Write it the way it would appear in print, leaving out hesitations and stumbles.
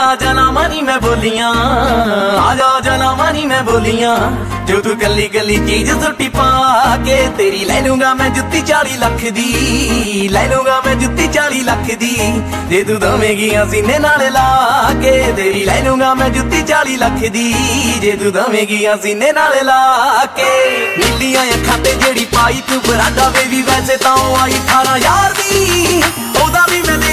जना मानी मैं बोलियां, आजा जना मानी मैं बोलियां। जो तू गली गली चीज सुटी पा के, तेरी ले लूंगा मैं जुत्ती 40 लाख दी, ले लूंगा मैं जुत्ती 40 लाख दी। जे तू दवेगी सीने नाल ला के, तेरी ले लूंगा मैं जुत्ती 40 लाख दी। जे तू दवेगी सीने नाल ला के। नीलियां अखां ते जेड़ी पाई तू बरांडा बेबी, वैसे तां आई 18 यार दी, ओदा भी मैं